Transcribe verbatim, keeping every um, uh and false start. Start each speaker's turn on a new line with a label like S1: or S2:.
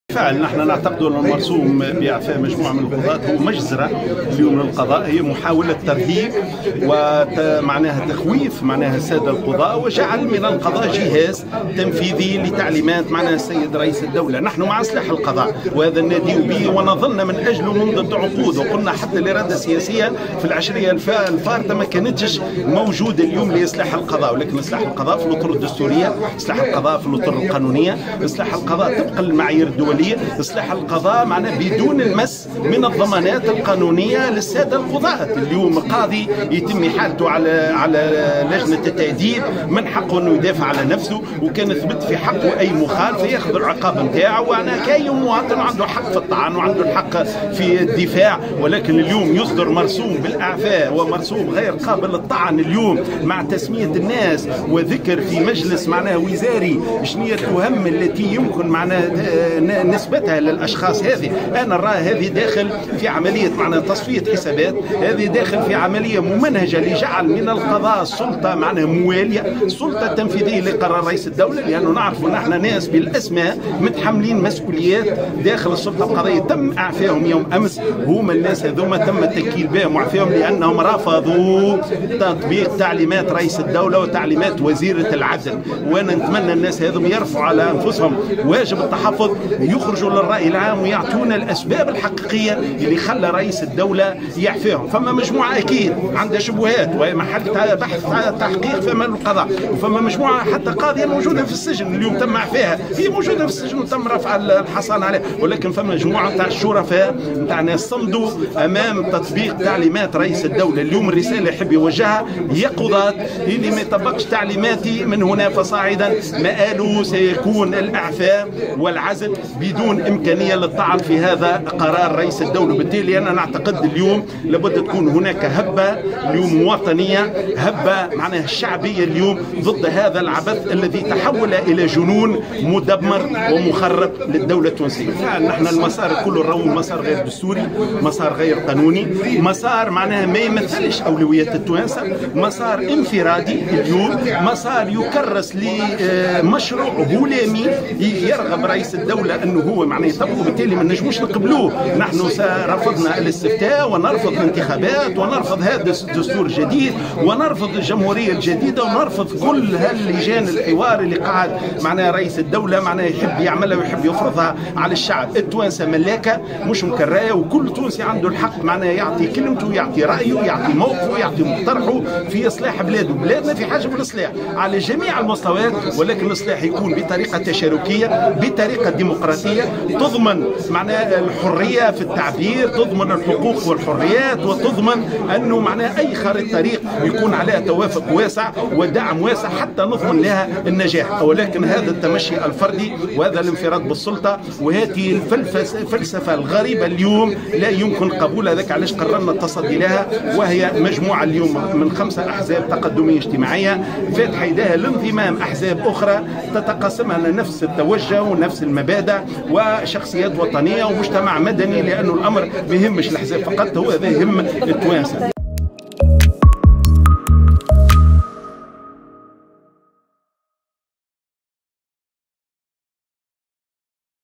S1: بالفعل نحن نعتقد أن المرسوم بإعفاء مجموعة من القضاة هو مجزرة اليوم للقضاء، هي محاولة ترهيب ومعناها تخويف معناها السادة القضاة، وجعل من القضاء جهاز تنفيذي لتعليمات معناها السيد رئيس الدولة. نحن مع إصلاح القضاء وهذا النادي به ونظلنا من أجله منذ عقود، وقلنا حتى الإرادة السياسية في العشرية الفاردة ما كانتش موجودة اليوم لإصلاح القضاء، ولكن إصلاح القضاء في الأطر الدستورية، إصلاح القضاء في الأطر القانونية، إصلاح القضاء طبقا للمعايير الدولية، إصلاح القضاء معناه بدون المس من الضمانات القانونية للسادة القضاة. اليوم قاضي يتم إحالته على على لجنة التأديب، من حقه أنه يدافع على نفسه، وكان ثبت في حقه أي مخالفة ياخذ العقاب نتاعه، وأنا كأي مواطن عنده حق في الطعن وعنده الحق في الدفاع. ولكن اليوم يصدر مرسوم بالإعفاء ومرسوم غير قابل للطعن اليوم مع تسمية الناس وذكر في مجلس معناه وزاري شنو هي التهم التي يمكن معناه نسبتها للاشخاص هذه. انا نرى هذه داخل في عمليه معناها تصفيه حسابات، هذه داخل في عمليه ممنهجه لجعل من القضاء سلطه معناها مواليه، السلطه التنفيذيه لقرار رئيس الدوله، لانه نعرف نحن ناس بالاسماء متحملين مسؤوليات داخل السلطه القضائيه تم اعفائهم يوم امس. هما الناس هذوما تم التكيل بهم واعفائهم لانهم رفضوا تطبيق تعليمات رئيس الدوله وتعليمات وزيره العدل. وانا نتمنى الناس هذوما يرفعوا على انفسهم واجب التحفظ، يخرجوا للرأي العام ويعطونا الأسباب الحقيقية اللي خلى رئيس الدولة يعفيهم. فما مجموعة أكيد عندها شبهات وهي محل بحث تحقيق في أمام القضاء، وفما مجموعة حتى قاضية موجودة في السجن اليوم تم إعفائها، هي موجودة في السجن وتم رفع الحصان عليها، ولكن فما مجموعة تاع الشرفاء نتاع ناس صمدوا أمام تطبيق تعليمات رئيس الدولة. اليوم الرسالة يحب يوجهها هي قضاة اللي ما يطبقش تعليماتي من هنا فصاعدا مآله سيكون الإعفاء والعزل بدون إمكانية للطعن في هذا قرار رئيس الدولة. بالتالي أنا نعتقد اليوم لابد تكون هناك هبة اليوم وطنية، هبة معناها الشعبية اليوم ضد هذا العبث الذي تحول إلى جنون مدمر ومخرب للدولة التونسية. فعلا نحن المسار كله راهو مسار غير دستوري، مسار غير قانوني، مسار معناها ما يمثلش أولويات التوانسة، مسار انفرادي اليوم، مسار يكرس لمشروع هلامي يرغب رئيس الدولة انه هو معناه يطبقه، بالتالي ما نجموش نقبلوه. نحن رفضنا الاستفتاء ونرفض الانتخابات ونرفض هذا الدستور الجديد ونرفض الجمهورية الجديدة ونرفض كل هاللجان الحوار اللي قاعد معناه رئيس الدولة معناه يحب يعملها ويحب يفرضها على الشعب. التوانسة ملاكة مش مكراية، وكل تونسي عنده الحق معناه يعطي كلمته، يعطي رأيه، يعطي موقفه، يعطي مقترحه في إصلاح بلاده. بلادنا في حاجة بالإصلاح على جميع المستويات، ولكن الإصلاح يكون بطريقة تشاركية، بطريقة ديمقراطية تضمن معناه الحرية في التعبير، تضمن الحقوق والحريات، وتضمن أنه معناه أي خارطة طريق يكون عليها توافق واسع ودعم واسع حتى نضمن لها النجاح. ولكن هذا التمشي الفردي وهذا الانفراد بالسلطة وهذه الفلسفة الغريبة اليوم لا يمكن قبولها. ذاك علاش قررنا التصدي لها، وهي مجموعة اليوم من خمسة أحزاب تقدمية اجتماعية فاتحة يدها لانضمام أحزاب أخرى تتقاسمها نفس التوجه ونفس المبادئ وشخصيات وطنية ومجتمع مدني، لأنه الأمر ما يهمش الأحزاب فقط، هو هذا يهم التوانسة.